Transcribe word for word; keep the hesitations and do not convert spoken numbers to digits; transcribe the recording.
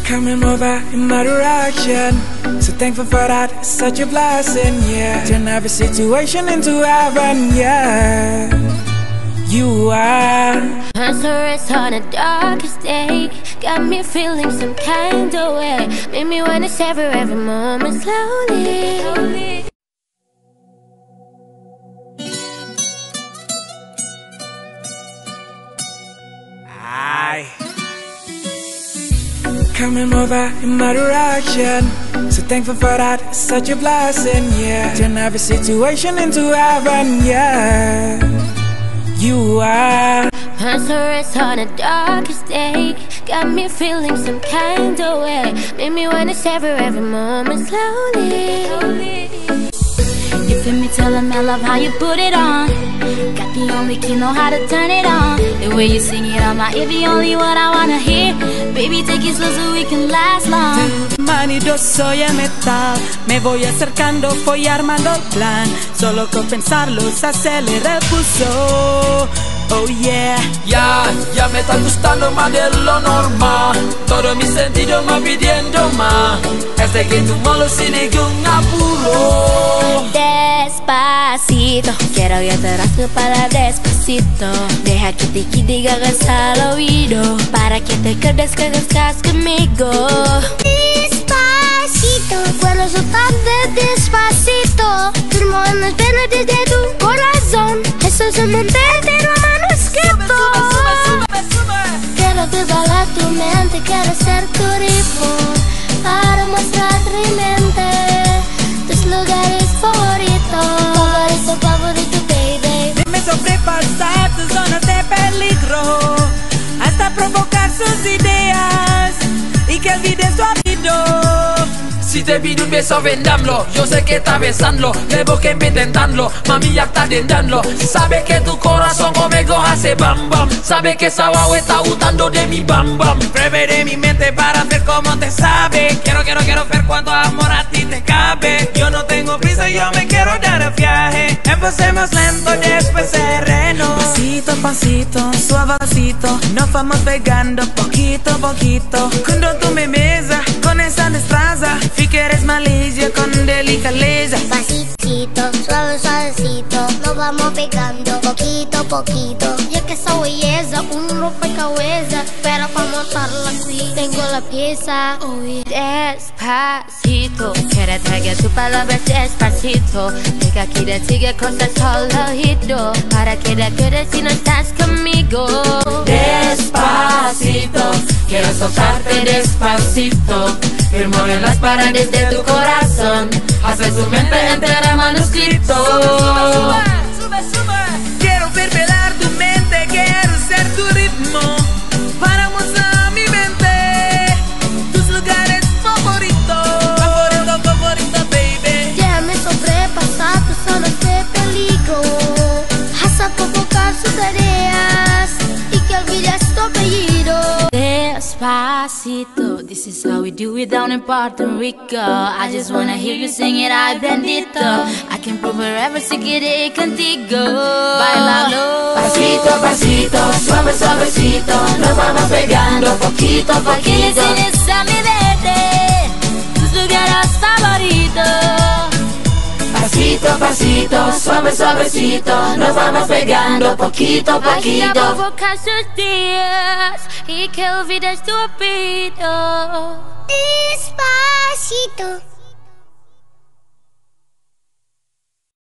Coming over in my direction, so thankful for that, it's such a blessing, yeah. Turn every situation into heaven, yeah. You are Answers on the darkest day, got me feeling some kind of way. Made me wanna savor every moment slowly, slowly. Coming over in my direction, so thankful for that, it's such a blessing, yeah. Turn every situation into heaven, yeah. You are Answers on the darkest day, got me feeling some kind of way. Made me wanna savor every moment slowly, slowly. You feel me, tell them I love how you put it on. Got the only key, know how to turn it on. The way you sing it on my ear, the only one I wanna hear. Baby, take it slow so we can last long. Manido soy el metal, me voy acercando, voy armando el plan. Solo con pensarlo se acelera el pulso. Oh yeah. Ya, ya me está gustando más de lo normal. Todo mi sentido me pidiendo más. Este que tu malo sin ningún apuro. Despacito, quiero que te das tu palabra despacito. Deja que te digas al oído, para que te quedes que estás conmigo. Despacito, cuando soltarte despacito, firmo en las venas de tu corazón. Eso es un mente entero a manuscrito. Quiero desbalar tu mente, quiero ser tu ritmo, para mostrar mi mente tus lugares favoritos. Favorito, favorito, baby. Dime sobrepasar tus zonas de peligro, hasta provocar sus ideas y que olvides tu apellido. Si te pido un beso, vendámoslo. Yo sé que está besando, debo que me intentarlo. Mami ya está tentando. Sabe que tu corazón conmigo hace bam bam. Sabe que esa guagua está gustando de mi bam bam. Preveré mi mente para ver cómo te sabe. Quiero, quiero, quiero ver cuánto amor a ti te cabe. Yo no tengo prisa, yo me quiero dar el viaje. Empecemos lento, después sereno. Pasito a pasito, suavecito, nos vamos pegando poquito a poquito. Cuando tú me besas con esa destreza, vi que eres malicia con delicadeza. Pasito, suave, suavecito, nos vamos pegando poquito a poquito. Ya que esa belleza, un rompecabezas, pero para montarla aquí tengo la pieza. Oh, yeah. Despacito, quiero traer tu palabra despacito. Deja que te diga cosas al oído, para que te quedes si no estás conmigo. Despacito, quiero soltarte despacito. Firmo en las paredes de tu corazón, hace su mente entera manuscrito. Quiero ver velar tu mente, quiero ser tu ritmo, para mostrar mi mente tus lugares favoritos. Favorito, favorito, baby. Déjame sobrepasar tus zonas de peligro, hasta provocar sus ideas y que olvides tu apellido. Despacito, this is how we do it down in Puerto Rico. I just wanna hear you sing it, ay bendito. I can prove wherever si quiere contigo. Bailalo. Pasito a pasito, suave, suavecito, nos vamos pegando poquito a Aquí le poquito. enseñas a mi bebé tus lugares favoritos. Pasito a pasito, suave, suavecito, nos vamos pegando poquito a Aquí a poquito. provocar sus días y que olvides tu apellido. Despacito.